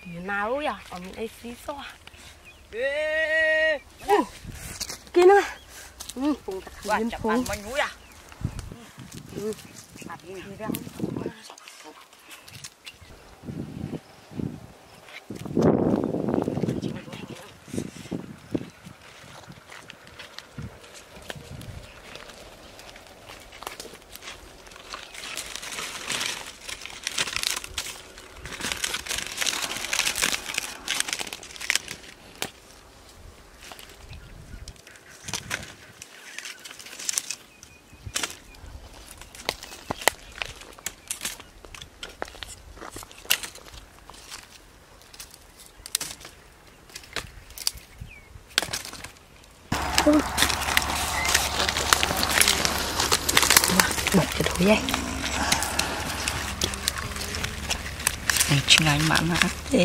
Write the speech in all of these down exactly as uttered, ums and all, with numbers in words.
nào rồi à? Ở mình đây xí xo. Kia nữa. Ừ, cùng tạc Quả hiến chậm phong. ăn bánh núi à? Ừ. Tạc hiến đi ra. Bật cái đuôi vậy. Này chừng ngày mà mà thế.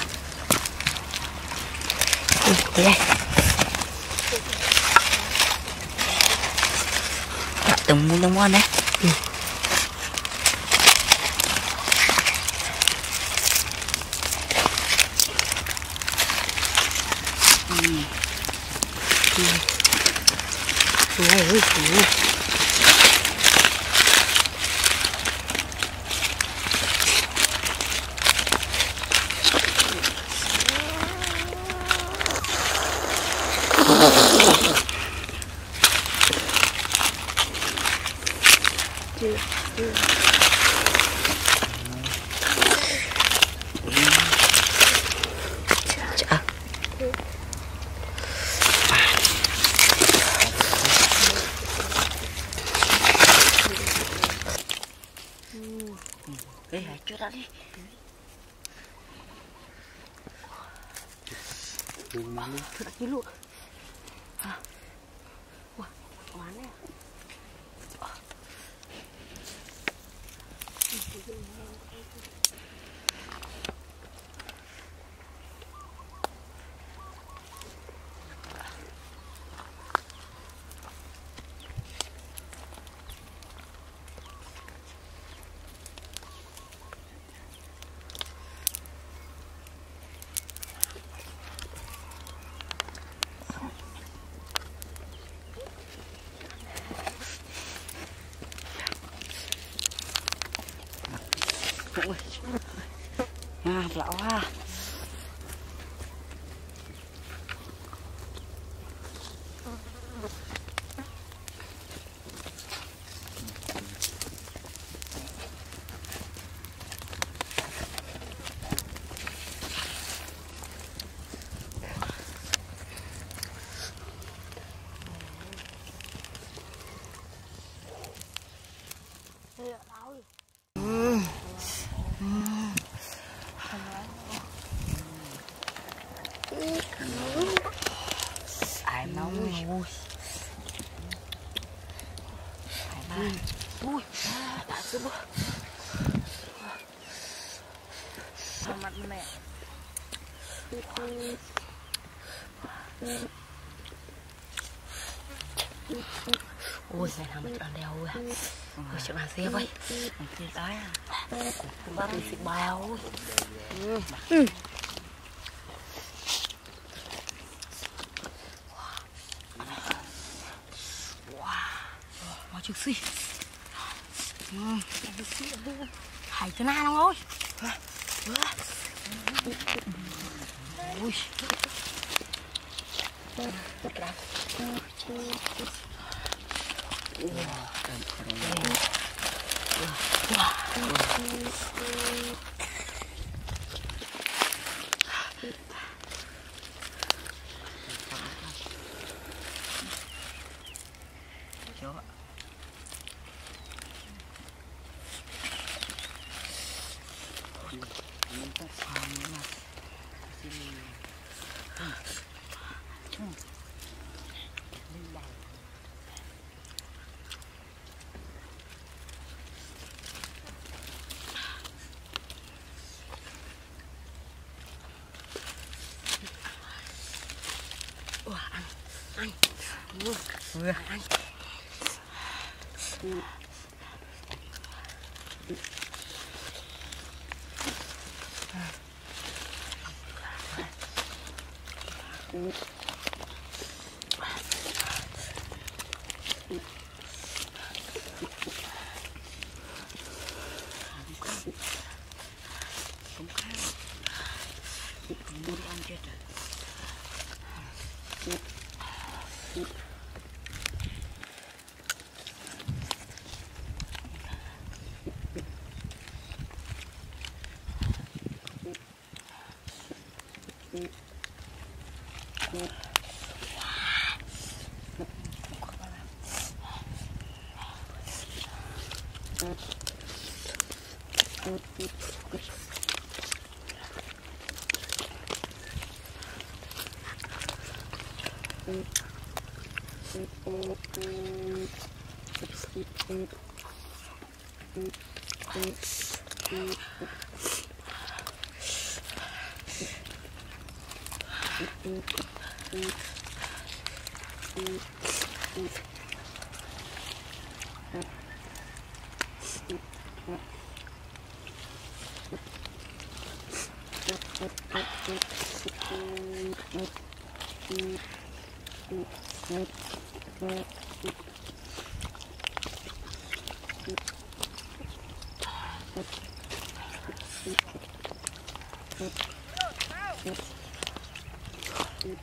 Đuôi vậy. Từng mua đông ngon đấy. Ừ. Ừ. Ừ. Này ơi, ừ. Chả. Đây hãy chút đã đi. Thật cái lụa. À. Wow, quán này. Ui. À, lão à. Ai mau ui. Ai mau. Ui, đã chưa bữa. Sao mặt mẹ. Ôi, này là một tròn đèo ui. Ôi, chuyện bàn xe vậy. Mình chưa tới à. Cũng bắt đi xịt bao ui. Ừ. Ừ. Mau chụp xì. Ừ. Hay thế nào không ơi. Ui. Ủa, ăn, ăn, ừ. Ừ. Ăn. Ừ. không khác không muốn ăn chết rồi.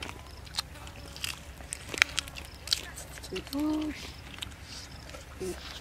Ooh.